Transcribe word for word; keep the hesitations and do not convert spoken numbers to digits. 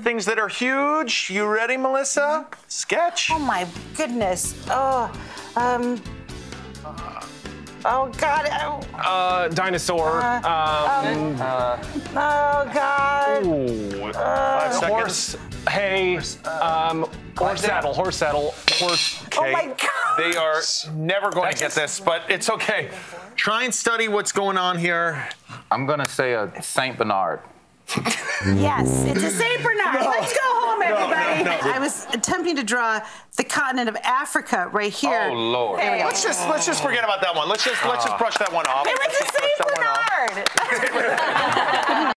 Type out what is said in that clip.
things that are huge. You ready, Melissa? Sketch. Oh my goodness. Oh, um. Oh God. Oh, Uh, dinosaur. Uh, um, uh, oh God. ooh, Uh, Five seconds. horse. Hay. Um, horse saddle. Horse saddle. Horse. Oh Okay. my God. They are never going to get this, but it's okay. Try and study what's going on here. I'm gonna say a Saint Bernard. Yes, it's a Saint Bernard. No. Let's go home, everybody. No, no, no. I was attempting to draw the continent of Africa right here. Oh Lord. There we go. Let's just let's just forget about that one. Let's just let's just brush that one off. It was Let's a just brush Saint that one off. Bernard.